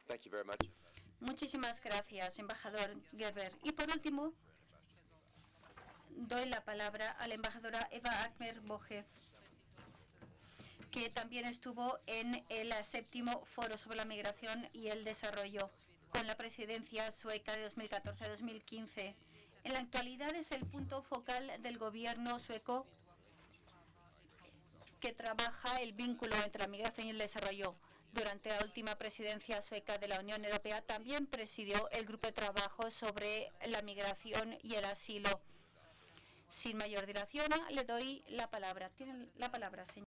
Thank you very much. Muchísimas gracias, embajador Gerber. Y por último, doy la palabra a la embajadora Eva Akmer Boge, que también estuvo en el 7º Foro sobre la Migración y el Desarrollo con la presidencia sueca de 2014-2015. En la actualidad es el punto focal del gobierno sueco que trabaja el vínculo entre la migración y el desarrollo. Durante la última presidencia sueca de la Unión Europea también presidió el grupo de trabajo sobre la migración y el asilo. Sin mayor dilación, le doy la palabra. Tiene la palabra, señor.